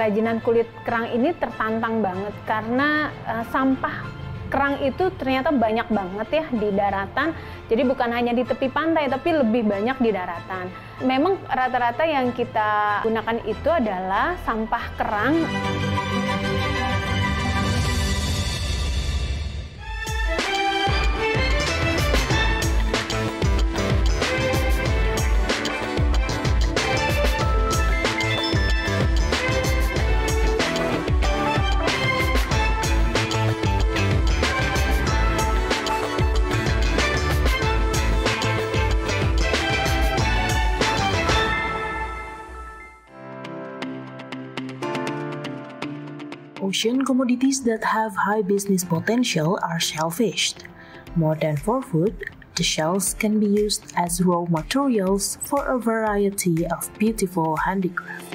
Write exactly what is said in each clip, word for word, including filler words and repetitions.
kerajinan kulit kerang ini tertantang banget karena uh, sampah kerang itu ternyata banyak banget ya di daratan. Jadi bukan hanya di tepi pantai tapi lebih banyak di daratan. Memang rata-rata yang kita gunakan itu adalah sampah kerang. Ocean commodities that have high business potential are shellfish. More than for food, the shells can be used as raw materials for a variety of beautiful handicraft.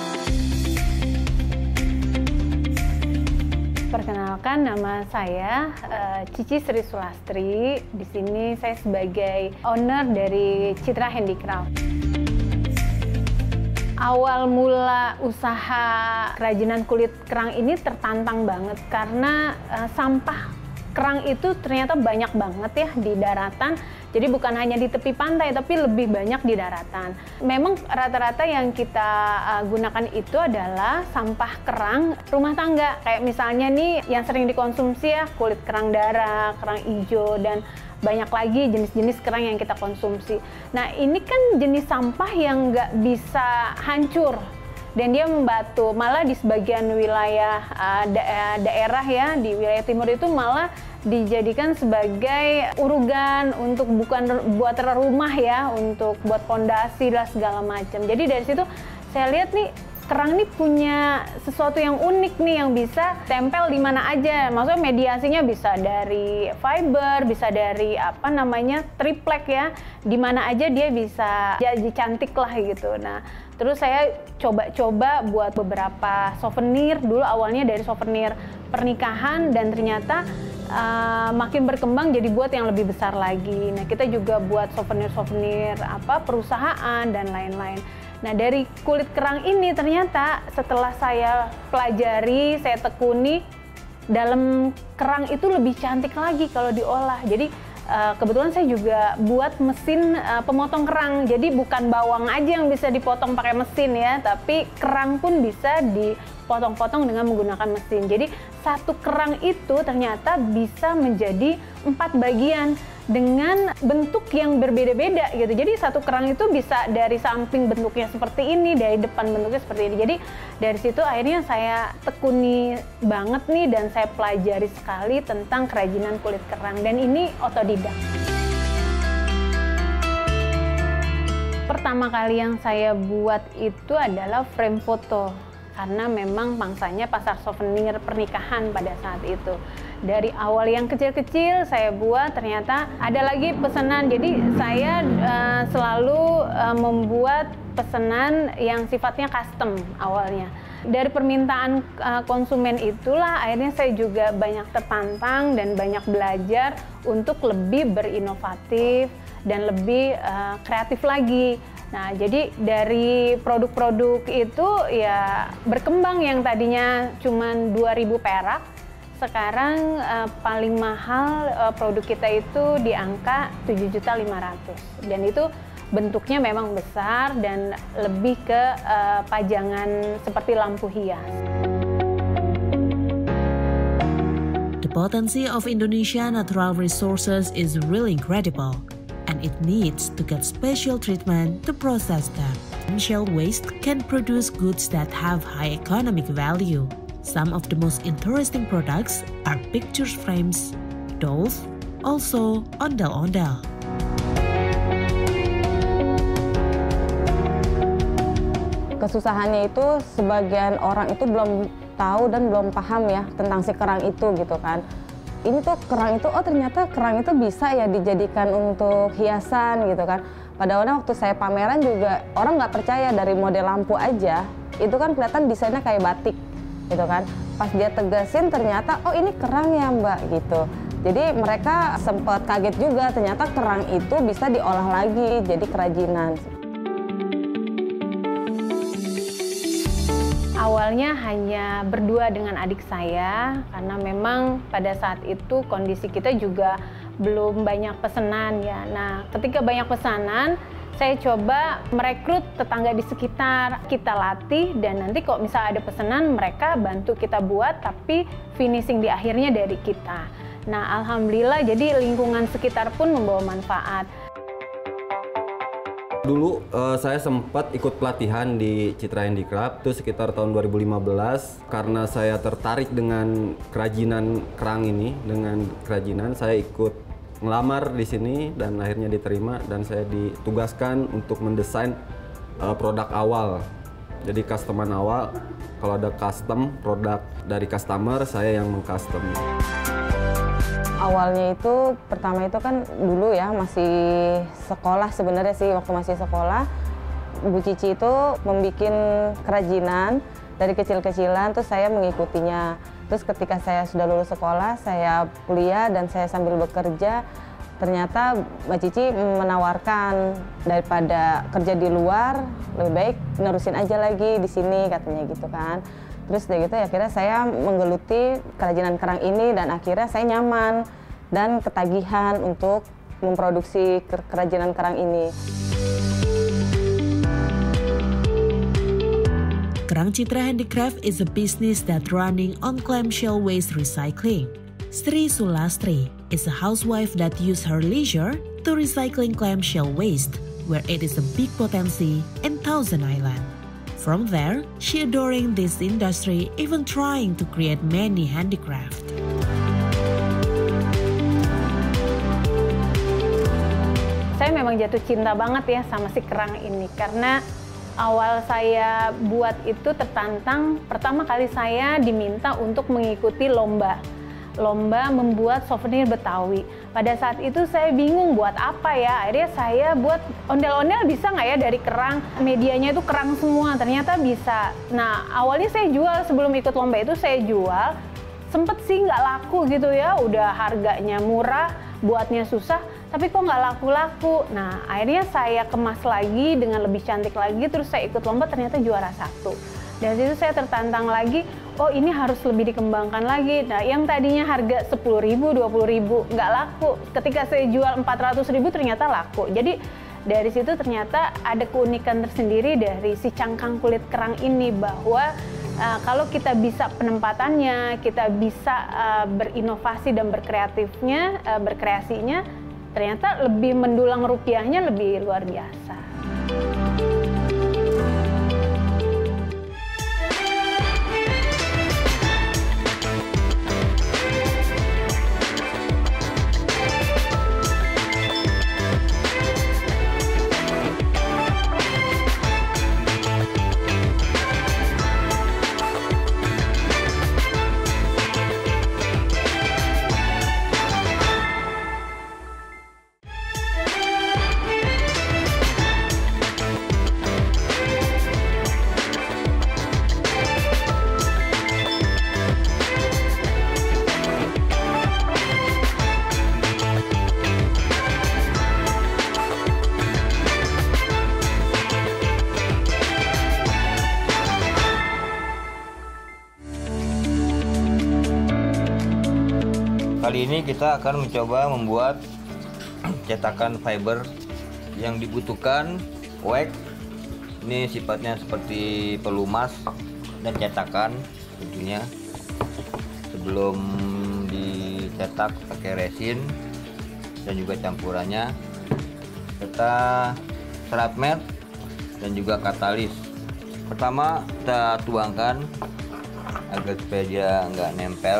Perkenalkan, nama saya uh, Cici Sri Sulastri. Di sini saya sebagai owner dari Citra Handicraft. Awal mula usaha kerajinan kulit kerang ini tertantang banget karena uh, sampah kerang itu ternyata banyak banget ya di daratan. Jadi bukan hanya di tepi pantai tapi lebih banyak di daratan. Memang rata-rata yang kita uh, gunakan itu adalah sampah kerang rumah tangga. Kayak misalnya nih yang sering dikonsumsi ya kulit kerang darah, kerang hijau, dan banyak lagi jenis-jenis kerang yang kita konsumsi. Nah ini kan jenis sampah yang nggak bisa hancur dan dia membatu. Malah di sebagian wilayah uh, da daerah ya, di wilayah timur itu malah dijadikan sebagai urugan untuk bukan buat rumah ya, untuk buat fondasi dan segala macam. Jadi dari situ saya lihat nih kerang ini punya sesuatu yang unik nih yang bisa tempel di mana aja. Maksudnya mediasinya bisa dari fiber, bisa dari apa namanya triplek ya. Di mana aja dia bisa jadi cantik lah gitu. Nah, terus saya coba-coba buat beberapa souvenir. Dulu awalnya dari souvenir pernikahan dan ternyata uh, makin berkembang jadi buat yang lebih besar lagi. Nah, kita juga buat souvenir-souvenir apa perusahaan dan lain-lain. Nah dari kulit kerang ini ternyata setelah saya pelajari, saya tekuni, dalam kerang itu lebih cantik lagi kalau diolah. Jadi uh, kebetulan saya juga buat mesin uh, pemotong kerang. Jadi bukan bawang aja yang bisa dipotong pakai mesin ya, tapi kerang pun bisa dipotong-potong dengan menggunakan mesin. Jadi satu kerang itu ternyata bisa menjadi empat bagian dengan bentuk yang berbeda-beda gitu. Jadi satu kerang itu bisa dari samping bentuknya seperti ini, dari depan bentuknya seperti ini. Jadi dari situ akhirnya saya tekuni banget nih dan saya pelajari sekali tentang kerajinan kulit kerang, dan ini otodidak. Pertama kali yang saya buat itu adalah frame foto, karena memang pangsanya pasar souvenir pernikahan pada saat itu. Dari awal yang kecil-kecil saya buat, ternyata ada lagi pesanan. Jadi saya uh, selalu uh, membuat pesanan yang sifatnya custom awalnya. Dari permintaan uh, konsumen itulah akhirnya saya juga banyak tertantang dan banyak belajar untuk lebih berinovatif dan lebih uh, kreatif lagi. Nah, jadi dari produk-produk itu ya berkembang, yang tadinya cuma dua ribu perak, sekarang uh, paling mahal uh, produk kita itu di angka tujuh juta lima ratus ribu. Dan itu bentuknya memang besar dan lebih ke uh, pajangan seperti lampu hias. The potency of Indonesia natural resources is really incredible, and it needs to get special treatment to process them. Shell waste can produce goods that have high economic value. Some of the most interesting products are picture frames, dolls, also ondel-ondel. Kesusahannya itu sebagian orang itu belum tahu dan belum paham ya tentang si kerang itu gitu kan. Ini tuh kerang itu, oh ternyata kerang itu bisa ya dijadikan untuk hiasan gitu kan. Pada waktu saya pameran juga orang nggak percaya, dari model lampu aja itu kan kelihatan desainnya kayak batik gitu kan. Pas dia tegasin ternyata oh ini kerang ya mbak gitu. Jadi mereka sempat kaget juga, ternyata kerang itu bisa diolah lagi jadi kerajinan. awalnya hanya berdua dengan adik saya, karena memang pada saat itu kondisi kita juga belum banyak pesanan ya. Nah, ketika banyak pesanan, saya coba merekrut tetangga di sekitar, kita latih, dan nanti kalau misalnya ada pesanan, mereka bantu kita buat, tapi finishing di akhirnya dari kita. Nah, alhamdulillah jadi lingkungan sekitar pun membawa manfaat. Dulu uh, saya sempat ikut pelatihan di Citra Handicraft itu sekitar tahun dua ribu lima belas. Karena saya tertarik dengan kerajinan kerang ini, dengan kerajinan saya ikut ngelamar di sini dan akhirnya diterima, dan saya ditugaskan untuk mendesain uh, produk awal. Jadi customan awal, kalau ada custom produk dari customer, saya yang mengcustom. Awalnya itu, pertama itu kan dulu ya masih sekolah sebenarnya sih, waktu masih sekolah Bu Cici itu membuat kerajinan dari kecil-kecilan, terus saya mengikutinya. Terus ketika saya sudah lulus sekolah, saya kuliah dan saya sambil bekerja, ternyata Mbak Cici menawarkan daripada kerja di luar, lebih baik nerusin aja lagi di sini katanya gitu kan. Terus dari gitu ya akhirnya saya menggeluti kerajinan kerang ini dan akhirnya saya nyaman dan ketagihan untuk memproduksi kerajinan kerang ini. Kerang Citra Handicraft is a business that running on clamshell waste recycling. Sri Sulastri is a housewife that use her leisure to recycling clamshell waste, where it is a big potency in Thousand Island. From there, she adoring this industry, even trying to create many handicraft. Saya memang jatuh cinta banget ya sama si kerang ini, karena awal saya buat itu tertantang, pertama kali saya diminta untuk mengikuti lomba. Lomba membuat souvenir Betawi. Pada saat itu saya bingung buat apa ya, akhirnya saya buat ondel-ondel bisa nggak ya dari kerang, medianya itu kerang semua, ternyata bisa. Nah awalnya saya jual, sebelum ikut lomba itu saya jual, sempet sih nggak laku gitu ya, udah harganya murah, buatnya susah, tapi kok nggak laku-laku. Nah akhirnya saya kemas lagi dengan lebih cantik lagi, terus saya ikut lomba, ternyata juara satu. Dari situ saya tertantang lagi, oh ini harus lebih dikembangkan lagi. Nah yang tadinya harga sepuluh ribu, dua puluh ribu nggak laku, ketika saya jual empat ratus ribu ternyata laku. Jadi dari situ ternyata ada keunikan tersendiri dari si cangkang kulit kerang ini, bahwa uh, kalau kita bisa penempatannya, kita bisa uh, berinovasi dan berkreatifnya, uh, berkreasinya, ternyata lebih mendulang rupiahnya lebih luar biasa. Kali ini kita akan mencoba membuat cetakan fiber yang dibutuhkan wax. Ini sifatnya seperti pelumas dan cetakan tentunya. Sebelum dicetak pakai resin dan juga campurannya, kita serat mat dan juga katalis. Pertama kita tuangkan agar supaya dia nggak nempel.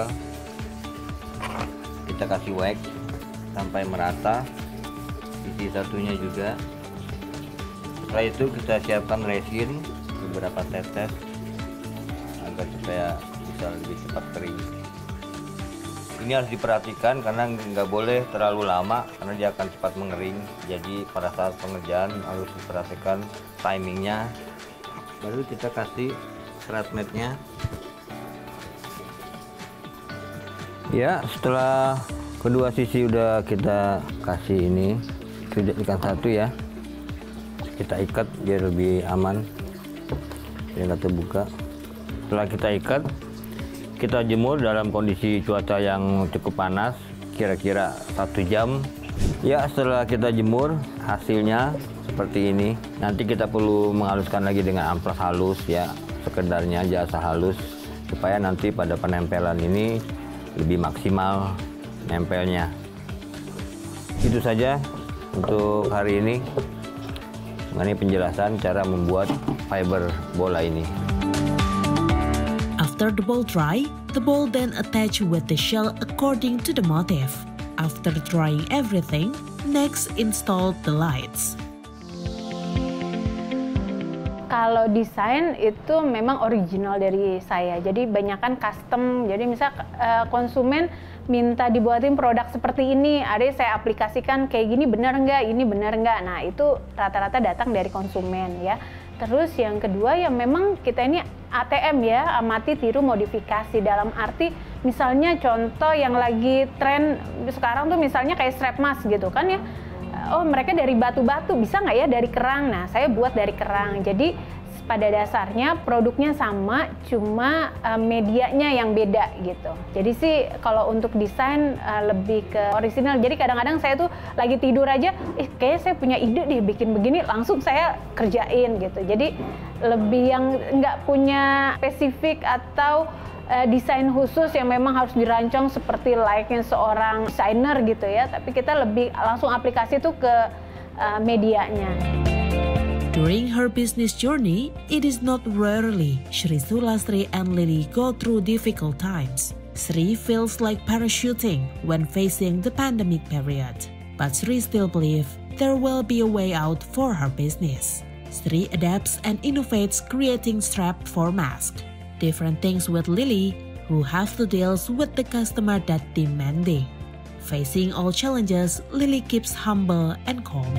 Kita kasih wax sampai merata, sisi satunya juga. Setelah itu kita siapkan resin beberapa tetes agar supaya bisa lebih cepat kering. Ini harus diperhatikan karena nggak boleh terlalu lama karena dia akan cepat mengering. Jadi pada saat pengerjaan harus diperhatikan timingnya. Baru kita kasih serat matnya. Ya, setelah kedua sisi udah kita kasih ini, sudah ikan satu ya, kita ikat biar lebih aman, biar nggak terbuka. Setelah kita ikat, kita jemur dalam kondisi cuaca yang cukup panas, kira-kira satu jam. Ya, setelah kita jemur, hasilnya seperti ini. Nanti kita perlu menghaluskan lagi dengan amplas halus ya, sekedarnya jasa halus, supaya nanti pada penempelan ini lebih maksimal nempelnya. Itu saja untuk hari ini mengenai penjelasan cara membuat fiber bola ini. After the ball dry, the ball then attached with the shell according to the motif. After drying everything, next install the lights. Kalau desain itu memang original dari saya, jadi banyakan custom. Jadi misal uh, konsumen minta dibuatin produk seperti ini, ada saya aplikasikan kayak gini, benar nggak, ini benar nggak. Nah itu rata-rata datang dari konsumen ya. Terus yang kedua ya memang kita ini A T M ya, amati tiru modifikasi, dalam arti misalnya contoh yang lagi tren sekarang tuh misalnya kayak strap mask gitu kan ya. Oh mereka dari batu-batu, bisa nggak ya dari kerang? Nah saya buat dari kerang. Jadi pada dasarnya produknya sama, cuma uh, medianya yang beda gitu. Jadi sih kalau untuk desain uh, lebih ke orisinal. Jadi kadang-kadang saya tuh lagi tidur aja, eh kayaknya saya punya ide deh bikin begini, langsung saya kerjain gitu. Jadi lebih yang nggak punya spesifik atau uh, desain khusus yang memang harus dirancang seperti layaknya seorang desainer gitu ya. Tapi kita lebih langsung aplikasi tuh ke uh, medianya. During her business journey, it is not rarely Sri Sulastri and Lily go through difficult times. Sri feels like parachuting when facing the pandemic period, but Sri still believes there will be a way out for her business. Sri adapts and innovates, creating strap for mask. Different things with Lily, who have to deal with the customer that demanding. Facing all challenges, Lily keeps humble and calm.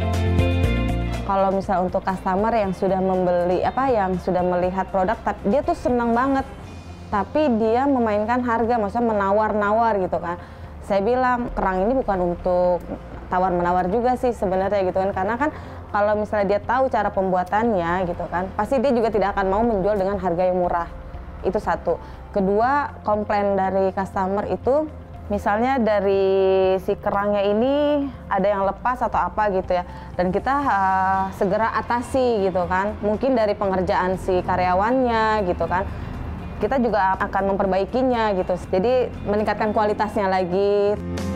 Kalau misalnya untuk customer yang sudah membeli apa yang sudah melihat produk, dia tuh senang banget, tapi dia memainkan harga, maksudnya menawar-nawar gitu kan. Saya bilang kerang ini bukan untuk tawar-menawar juga sih sebenarnya gitu kan, karena kan kalau misalnya dia tahu cara pembuatannya gitu kan, pasti dia juga tidak akan mau menjual dengan harga yang murah. Itu satu. Kedua, komplain dari customer itu misalnya dari si kerangnya ini ada yang lepas atau apa gitu ya, dan kita uh, segera atasi gitu kan, mungkin dari pengerjaan si karyawannya gitu kan, kita juga akan memperbaikinya gitu, jadi meningkatkan kualitasnya lagi.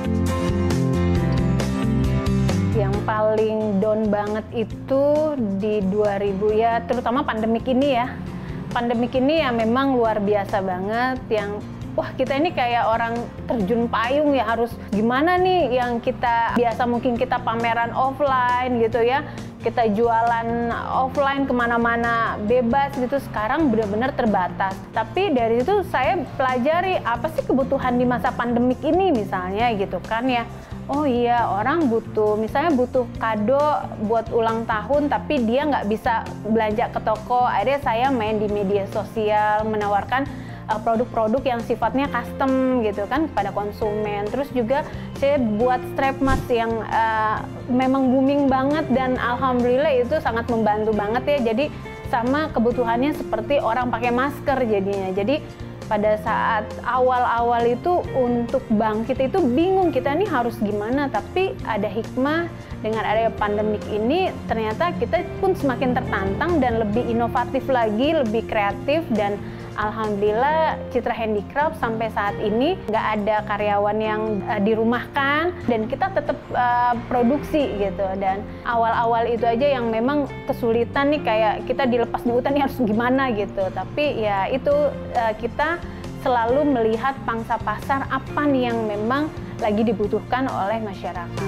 Yang paling down banget itu di dua ribu ya, terutama pandemik ini ya. Pandemik ini ya memang luar biasa banget, yang wah kita ini kayak orang terjun payung ya, harus gimana nih yang kita biasa mungkin kita pameran offline gitu ya, kita jualan offline kemana-mana bebas gitu, sekarang benar-benar terbatas. Tapi dari itu saya pelajari apa sih kebutuhan di masa pandemik ini misalnya gitu kan ya. Oh iya, orang butuh, misalnya butuh kado buat ulang tahun, tapi dia nggak bisa belanja ke toko. Akhirnya saya main di media sosial, menawarkan uh, produk-produk yang sifatnya custom gitu kan kepada konsumen. Terus juga saya buat strap mask yang uh, memang booming banget, dan alhamdulillah itu sangat membantu banget ya. Jadi sama kebutuhannya seperti orang pakai masker jadinya. Jadi pada saat awal-awal itu untuk bangkit itu bingung kita nih harus gimana, tapi ada hikmah dengan adanya pandemik ini, ternyata kita pun semakin tertantang dan lebih inovatif lagi, lebih kreatif, dan alhamdulillah Citra Handicraft sampai saat ini nggak ada karyawan yang uh, dirumahkan, dan kita tetap uh, produksi gitu. Dan awal-awal itu aja yang memang kesulitan nih, kayak kita dilepas di hutan nih harus gimana gitu. Tapi ya itu uh, kita selalu melihat pangsa pasar apa nih yang memang lagi dibutuhkan oleh masyarakat.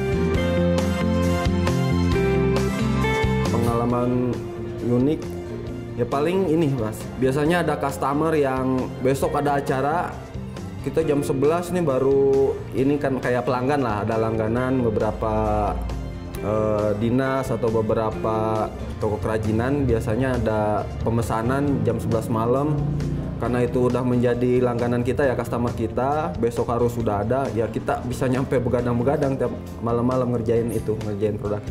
Pengalaman unik ya paling ini Mas, biasanya ada customer yang besok ada acara, kita jam sebelas nih baru, ini kan kayak pelanggan lah, ada langganan beberapa uh, dinas atau beberapa toko kerajinan, biasanya ada pemesanan jam sebelas malam. Karena itu udah menjadi langganan kita ya, customer kita, besok harus sudah ada, ya kita bisa nyampe begadang-begadang tiap malam-malam ngerjain itu, ngerjain produk.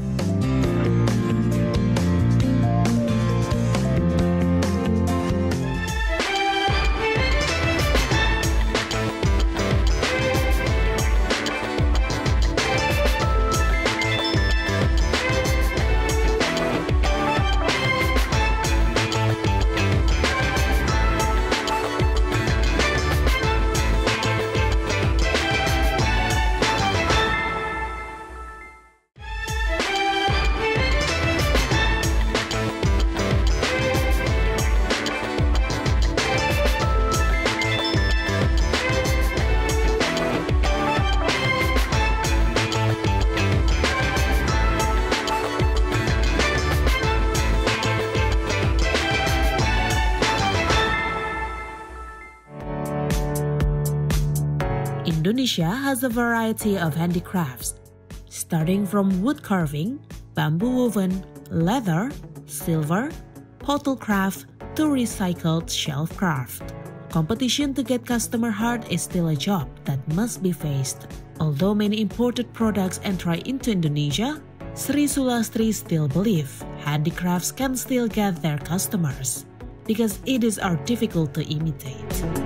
Indonesia has a variety of handicrafts, starting from wood carving, bamboo woven, leather, silver, bottle craft, to recycled shelf craft. Competition to get customer heart is still a job that must be faced. Although many imported products enter into Indonesia, Sri Sulastri still believe handicrafts can still get their customers because it is are difficult to imitate.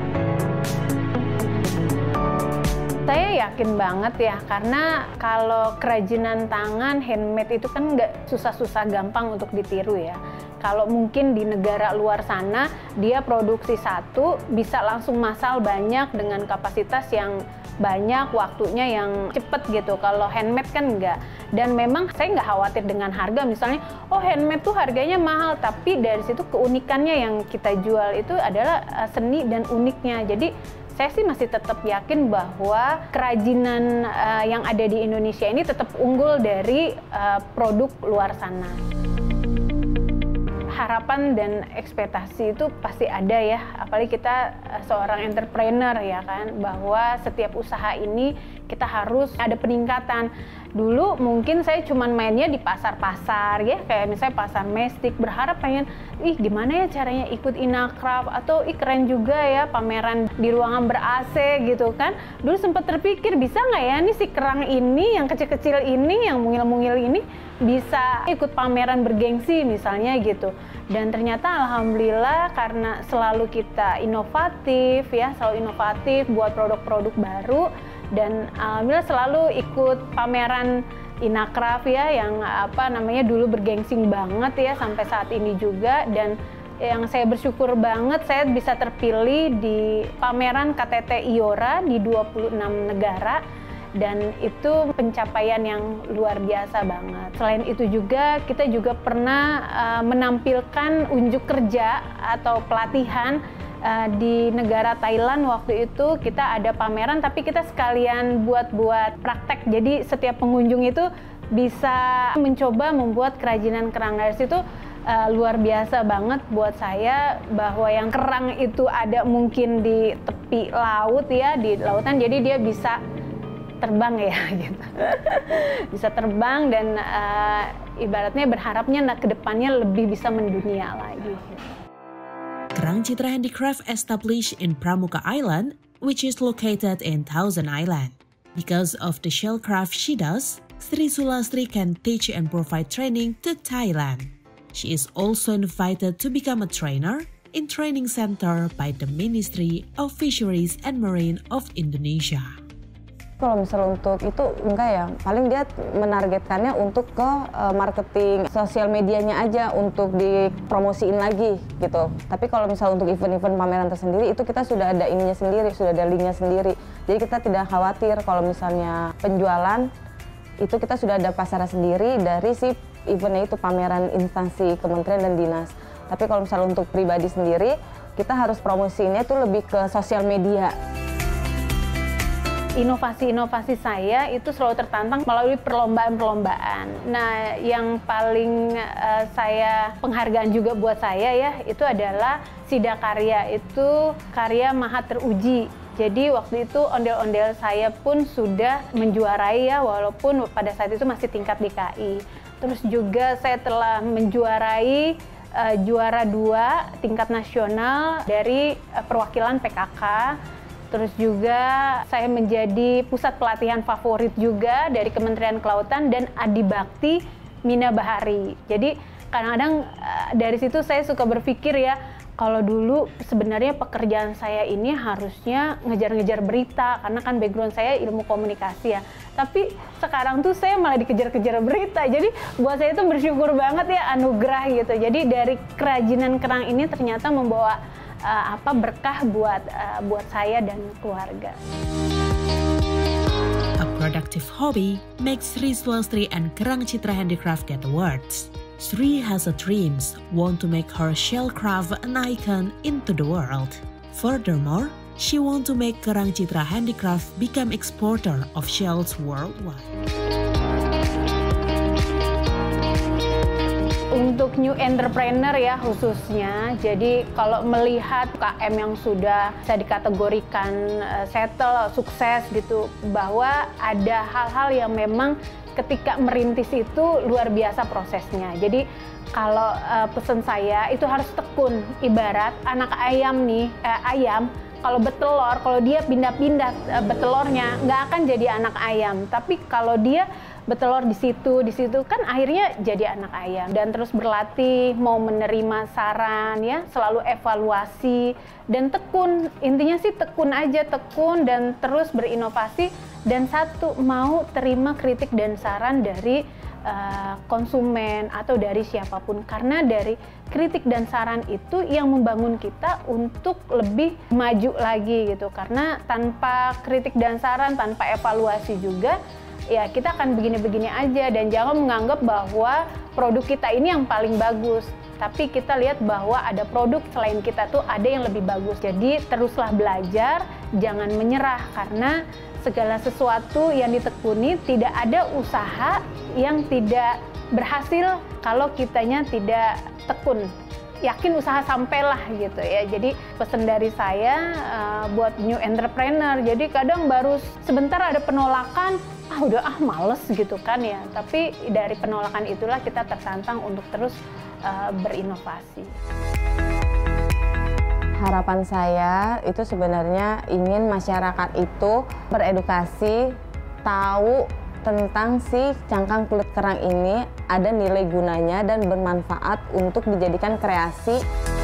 Saya yakin banget ya, karena kalau kerajinan tangan handmade itu kan nggak susah-susah gampang untuk ditiru ya. Kalau mungkin di negara luar sana, dia produksi satu, bisa langsung massal banyak dengan kapasitas yang banyak, waktunya yang cepet gitu. Kalau handmade kan enggak. Dan memang saya nggak khawatir dengan harga, misalnya, oh handmade tuh harganya mahal, tapi dari situ keunikannya yang kita jual itu adalah uh, seni dan uniknya. Jadi saya sih masih tetap yakin bahwa kerajinan uh, yang ada di Indonesia ini tetap unggul dari uh, produk luar sana. Harapan dan ekspektasi itu pasti ada ya, apalagi kita uh, seorang entrepreneur ya kan, bahwa setiap usaha ini kita harus ada peningkatan. Dulu mungkin saya cuman mainnya di pasar-pasar ya, kayak misalnya pasar Mestik, berharap pengen, ih gimana ya caranya ikut Inacraft, atau ih keren juga ya pameran di ruangan ber-A C gitu kan. Dulu sempat terpikir, bisa nggak ya nih si kerang ini, yang kecil-kecil ini, yang mungil-mungil ini, bisa ikut pameran bergengsi misalnya gitu. Dan ternyata alhamdulillah karena selalu kita inovatif ya, selalu inovatif buat produk-produk baru, dan alhamdulillah selalu ikut pameran Inacraft ya, yang apa namanya dulu bergengsing banget ya sampai saat ini juga. Dan yang saya bersyukur banget saya bisa terpilih di pameran K T T Iora di dua puluh enam negara, dan itu pencapaian yang luar biasa banget. Selain itu juga kita juga pernah uh, menampilkan unjuk kerja atau pelatihan uh, di negara Thailand. Waktu itu kita ada pameran tapi kita sekalian buat-buat praktek. Jadi setiap pengunjung itu bisa mencoba membuat kerajinan kerang. Dari situ uh, luar biasa banget buat saya bahwa yang kerang itu ada mungkin di tepi laut ya, di lautan, jadi dia bisa terbang ya gitu. Bisa terbang dan uh, ibaratnya berharapnya nah, ke depannya lebih bisa mendunia lagi. Kerang Citra Handicraft established in Pramuka Island, which is located in Thousand Island. Because of the shellcraft she does, Sri Sulastri can teach and provide training to Thailand. She is also invited to become a trainer in training center by the Ministry of Fisheries and Marine of Indonesia. Kalau misalnya untuk itu enggak ya, paling dia menargetkannya untuk ke uh, marketing sosial medianya aja untuk dipromosiin lagi gitu. Tapi kalau misalnya untuk event-event pameran tersendiri itu kita sudah ada ininya sendiri, sudah ada linknya sendiri. Jadi kita tidak khawatir kalau misalnya penjualan itu kita sudah ada pasarnya sendiri dari si eventnya itu, pameran instansi kementerian dan dinas. Tapi kalau misalnya untuk pribadi sendiri kita harus promosiinnya itu lebih ke sosial media. Inovasi-inovasi saya itu selalu tertantang melalui perlombaan-perlombaan. Nah, yang paling uh, saya penghargaan juga buat saya ya, itu adalah Sida Karya, itu karya maha teruji. Jadi waktu itu ondel-ondel saya pun sudah menjuarai ya, walaupun pada saat itu masih tingkat D K I. Terus juga saya telah menjuarai uh, juara dua tingkat nasional dari uh, perwakilan P K K. Terus juga saya menjadi pusat pelatihan favorit juga dari Kementerian Kelautan dan Adibakti Mina Bahari. Jadi kadang-kadang dari situ saya suka berpikir ya, kalau dulu sebenarnya pekerjaan saya ini harusnya ngejar-ngejar berita, karena kan background saya ilmu komunikasi ya. Tapi sekarang tuh saya malah dikejar-kejar berita. Jadi buat saya itu bersyukur banget ya, anugerah gitu. Jadi dari kerajinan kerang ini ternyata membawa Uh, apa berkah buat uh, buat saya dan keluarga. A productive hobby makes Sri Sulastri and Kerang Citra Handicraft get awards. Sri has a dreams want to make her shellcraft an icon into the world. Furthermore, she want to make Kerang Citra Handicraft become exporter of shells worldwide. Untuk untuk new entrepreneur ya khususnya, jadi kalau melihat U K M yang sudah bisa dikategorikan uh, settle, sukses gitu, bahwa ada hal-hal yang memang ketika merintis itu luar biasa prosesnya. Jadi kalau uh, pesan saya itu harus tekun. Ibarat anak ayam nih, eh, ayam kalau betelor, kalau dia pindah-pindah uh, betelornya nggak akan jadi anak ayam. Tapi kalau dia betelor di situ, di situ kan akhirnya jadi anak ayam. Dan terus berlatih, mau menerima saran ya, selalu evaluasi dan tekun. Intinya sih tekun aja, tekun dan terus berinovasi. Dan satu, mau terima kritik dan saran dari uh, konsumen atau dari siapapun. Karena dari kritik dan saran itu yang membangun kita untuk lebih maju lagi gitu. Karena tanpa kritik dan saran, tanpa evaluasi juga, ya kita akan begini-begini aja. Dan jangan menganggap bahwa produk kita ini yang paling bagus, tapi kita lihat bahwa ada produk selain kita tuh ada yang lebih bagus. Jadi teruslah belajar, jangan menyerah, karena segala sesuatu yang ditekuni, tidak ada usaha yang tidak berhasil kalau kitanya tidak tekun. Yakin usaha sampailah gitu ya. Jadi pesan dari saya uh, buat new entrepreneur, jadi kadang baru sebentar ada penolakan, ah udah ah males gitu kan ya. Tapi dari penolakan itulah kita tertantang untuk terus uh, berinovasi. Harapan saya itu sebenarnya ingin masyarakat itu beredukasi, tahu tentang si cangkang kulit kerang ini ada nilai gunanya dan bermanfaat untuk dijadikan kreasi.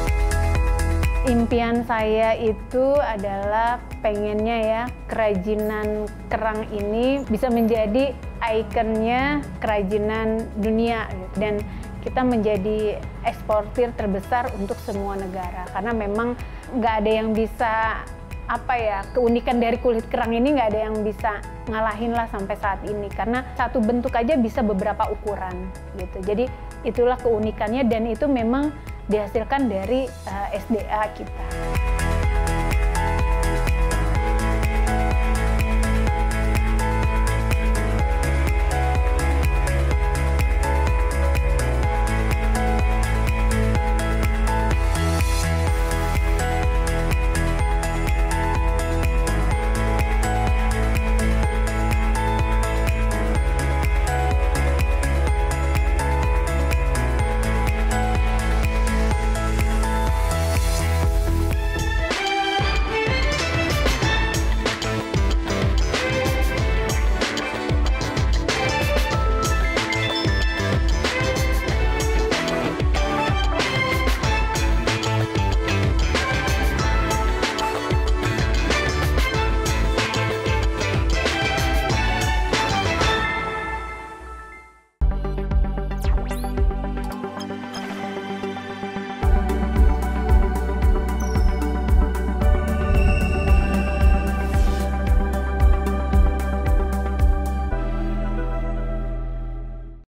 Impian saya itu adalah pengennya ya kerajinan kerang ini bisa menjadi ikonnya kerajinan dunia gitu. Dan kita menjadi eksportir terbesar untuk semua negara, karena memang nggak ada yang bisa apa ya, keunikan dari kulit kerang ini nggak ada yang bisa ngalahin lah sampai saat ini, karena satu bentuk aja bisa beberapa ukuran gitu. Jadi itulah keunikannya dan itu memang dihasilkan dari uh, S D A kita.